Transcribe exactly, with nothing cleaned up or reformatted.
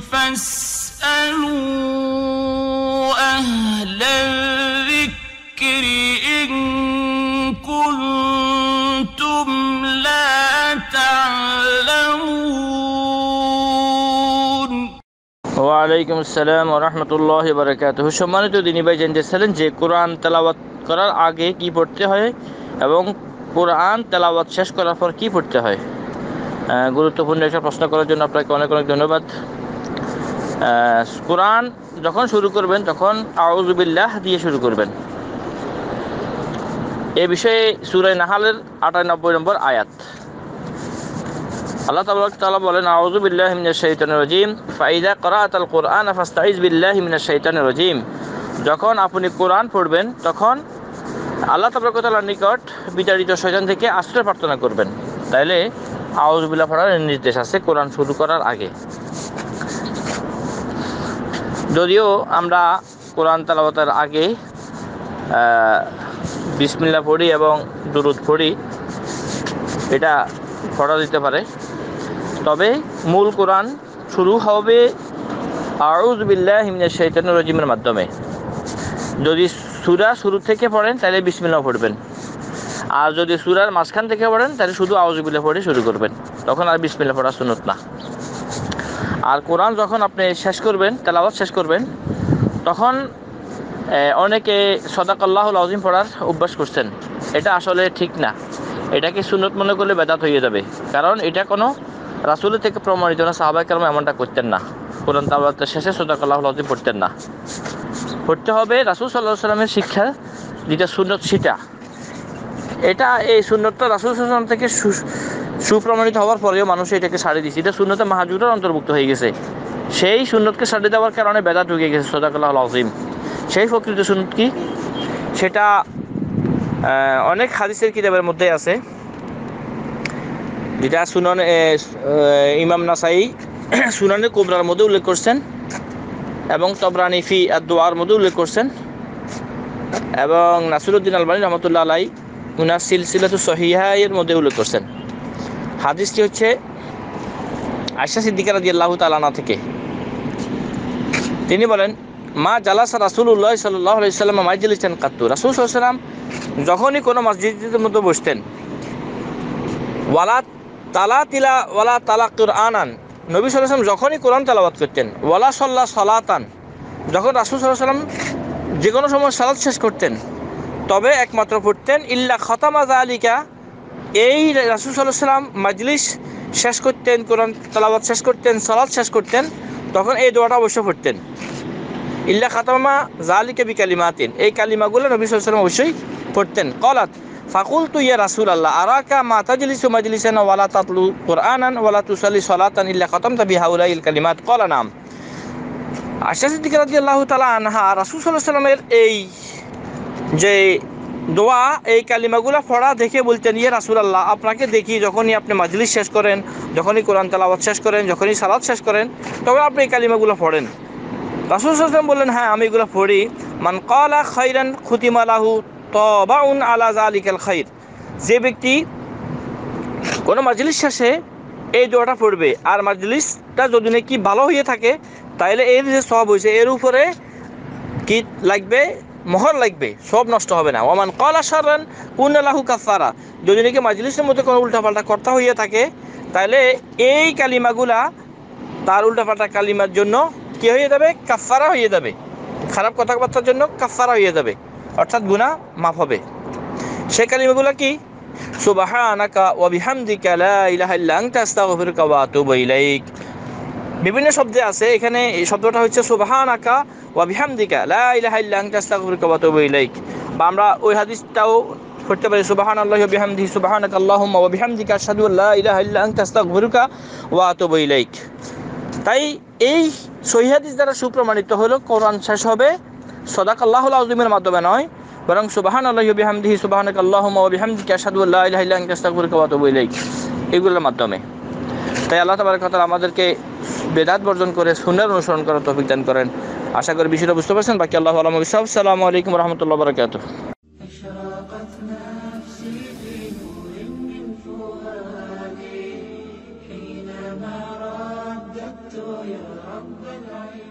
فاسألوا أهل الذكر إن كنتم لا تعلمون ওয়ালাইকুম আসসালাম ওয়া রাহমাতুল্লাহি ওয়া বারাকাতুহু। সম্মানিত দিনী ভাই, জানতেছিলেন যে কোরআন তেলাওয়াত করার আগে কি পড়তে হয় এবং কোরআন তেলাওয়াত শেষ করার পর কি পড়তে হয়। গুরুত্বপূর্ণ একটা প্রশ্ন করার জন্য আপনাকে অনেক অনেক ধন্যবাদ। কোরআন যখন শুরু করবেন তখন আউযু বিল্লাহ দিয়ে শুরু করবেন। এ বিষয়ে সূরা নাহলের আটানব্বই নম্বর আয়াত আল্লাহ তাআলা বলেন, আউযু বিল্লাহি মিনাশ শাইতানির রাজীম ফাইযা ক্রাআতাল কুরআন ফাস্তাইজ বিল্লাহি মিনাশ শাইতানির রাজীম। যখন আপনি কোরআন পড়বেন তখন আল্লাহ তাআলার নিকট বিতাড়িত শয়তান থেকে আশ্রয় প্রার্থনা করবেন। তাইলে আউযু বিল্লাহ পড়ার নির্দেশ আছে কোরআন শুরু করার আগে। যদিও আমরা কোরআন তেলাওয়াতের আগে বিসমিল্লাহ পড়ি এবং দুরূদ পড়ি, এটা পড়া দিতে পারে, তবে মূল কোরআন শুরু হবে আউযু বিল্লাহি মিনাশ শাইতানির রাজীমের মাধ্যমে। যদি সূরা শুরু থেকে পড়েন তাহলে বিসমিল্লাহ পড়বেন, আর যদি সূরার মাঝখান থেকে পড়েন তাহলে শুধু আউযু বিল্লাহ পড়ে শুরু করবেন, তখন আর বিসমিল্লাহ পড়া সুন্নত না। আর কোরআন যখন আপনি শেষ করবেন, তেলাওয়াত শেষ করবেন, তখন অনেকে সাদাকাল্লাহুল আযীম পড়ার অভ্যাস করছেন। এটা আসলে ঠিক না, এটাকে সুন্নত মনে করলে বেদাত হয়ে যাবে, কারণ এটা কোনো রাসূলের থেকে প্রমাণিত না। সাহাবায়ে কেরাম এমনটা করতেন না, কোরআন তেলাওয়াতের শেষে সাদাকাল্লাহুল আযীম পড়তেন না। পড়তে হবে রাসূল সাল্লাল্লাহু আলাইহি ওয়াসাল্লামের শিক্ষা যেটা সুন্নত, সেটা এটা এই সুন্নতটা রাসূল সাল্লাল্লাহু আলাইহি ওয়াসাল্লাম থেকে সুপ্রমাণিত হওয়ার পরেও মানুষ এটাকে ছাড়ে দিচ্ছে। এটা সুন্নতে মাহজুরার অন্তর্ভুক্ত হয়ে গেছে। সেই সুন্নতকে ছাড়ে দেওয়ার কারণে বেদাত ঢুকে গেছে সাদাকাল্লাহুল আযীম। সেই প্রকৃত সুন্নত কি, সেটা অনেক হাদিসের কিতাবের মধ্যে আছে, যেটা সুনান ইমাম নাসাই সুনানে কুবরার মধ্যে উল্লেখ করছেন এবং তবরানি ফি আদ-দুআর মধ্যে উল্লেখ করছেন এবং নাসিরউদ্দিন আলবানী রহমাতুল্লাহ আলাইহি উনার সিলসিলাতুস সহিহা এর মধ্যে উল্লেখ করছেন। হাদিসটি হচ্ছে আয়েশা সিদ্দিকা রাদিয়াল্লাহু তাআলা আনহা থেকে। তিনি বলেন, মা জালাসা রাসূলুল্লাহ সাল্লাল্লাহু আলাইহি ওয়াসাল্লাম মাজলিসান কাত্তু। রাসূল সাল্লাল্লাহু আলাইহি ওয়াসাল্লাম যখনই কোনো মসজিদের মধ্যে বসতেন, ওয়ালা তালা তিলা ওয়ালা তালা কুরআনান, নবী সাল্লাল্লাহু আলাইহি ওয়াসাল্লাম যখনই কোরআন তেলাওয়াত করতেন, ওয়ালা সাল্লা সালাতান, যখন রাসূল সাল্লাল্লাহু আলাইহি ওয়াসাল্লাম যে কোনো সময় সালাত শেষ করতেন তবে একমাত্র পড়তেন ইল্লা খাতামা যালিকা, এই রাসূল সাল্লাল্লাহু আলাইহি ওয়াসাল্লাম মাজলিস শেষ করতেন, কোরআন তেলাওয়াত শেষ করতেন, সালাত শেষ করতেন, তখন এই দোয়াটা অবশ্যই পড়তেন, ইল্লা খাতামা যালিকা বিকালিমাতিন, এই কালিমাগুলো নবী সাল্লাল্লাহু আলাইহি ওয়াসাল্লাম অবশ্যই পড়তেন। ক্বালাত ফাকুলতু ইয়া রাসূলাল্লাহ আরাকা মা তাজলিসু মাজলিসান ওয়ালা তাতলু কুরআনান ওয়ালা তুসাল্লি সালাতান ইল্লা খাতামতা বিহাউলাইল কালিমাত। ক্বালা নাম। আয়েশা সিদ্দিকা রাদিয়াল্লাহু তাআলা আনহা রাসূল সাল্লাল্লাহু আলাইহি ওয়াসাল্লামের এই যে দোয়া, এই কালিমাগুলো পড়া দেখে বলতেন, ইয়া রাসূলুল্লাহ, আপনাকে দেখি যখনই আপনি মাজলিস শেষ করেন, যখনই কোরআন তেলাওয়াত শেষ করেন, যখনই সালাত শেষ করেন, তখন আপনি এই কালিমাগুলো পড়েন। রাসূল সাল্লাল্লাহু আলাইহি ওয়াসাল্লাম বললেন, হ্যাঁ আমি এগুলো পড়ি। মান ক্বালা খায়রান খুতিমা লাহু তাবাউন আলা যালিকাল খায়র, যে ব্যক্তি কোনো মাজলিস শেষে এই দোয়াটা পড়বে আর মাজলিসটা যদি নাকি ভালো হয়ে থাকে, তাইলে এর যে সওয়াব হয়েছে এর উপরে কি লাগবে, মোহর লাগবে, সব নষ্ট হবে না। ওমান ক্বালা শাররান কুনা লাহু কাফারা, যদি নাকি মাজলিসের মধ্যে কোনো উল্টাপাল্টা কথা হয়ে থাকে, তাহলে এই কালিমাগুলা তার উল্টাপাল্টা কালিমার জন্য কি হয়ে যাবে, কাফারা হয়ে যাবে, খারাপ কথাবার্তার জন্য কাফারা হয়ে যাবে, অর্থাৎ গুনাহ মাফ হবে। সেই কালিমাগুলো কি, সুবহানাকা ওয়া বিহামদিকা লা ইলাহা ইল্লা আনতা আস্তাগফিরুকা ওয়া আতুবু ইলাইক। বিভিন্ন শব্দে আছে, এখানে এই শব্দটা হচ্ছে সুবহানাকা ওয়া বিহামদিকা লা ইলাহা ইল্লা আনতা আস্তাগফিরুকা ওয়া আতুবু ইলাইক। বা আমরা ওই হাদিসটাও পড়তে পারি, সুবহানাল্লাহি ওয়া বিহামদিহি সুবহানাকা আল্লাহুম্মা ওয়া বিহামদিকা আশহাদু আল্লা ইলাহা ইল্লা আনতা আস্তাগফিরুকা ওয়া আতুবু ইলাইক। তাই এই সহিহ হাদিস দ্বারা সুপ্রমাণিত হলো কোরআন শেষ হবে সাদাকাল্লাহুল আযীমের মাধ্যমে নয়, বরং সুবহানাল্লাহি ওয়া বিহামদিহি সুবহানাকা আল্লাহুম্মা ওয়া বিহামদিকা আশহাদু আল্লা ইলাহা ইল্লা আনতা আস্তাগফিরুকা ওয়া আতুবু ইলাইক, এগুলোর মাধ্যমে। তাই আল্লাহ তাবারক ওয়া তাআলা আমাদেরকে বেদাত বর্জন করে সুন্নাহর অনুসরণ করার তৌফিক দান করেন। আশা করি বিষয়টা বুঝতে পারছেন। বাকি আল্লাহু আ'লামু বিসসাওয়াব। আসসালামু আলাইকুম ওয়া রাহমাতুল্লাহি ওয়া বারাকাতুহু। حينما رددت يا رب العالمين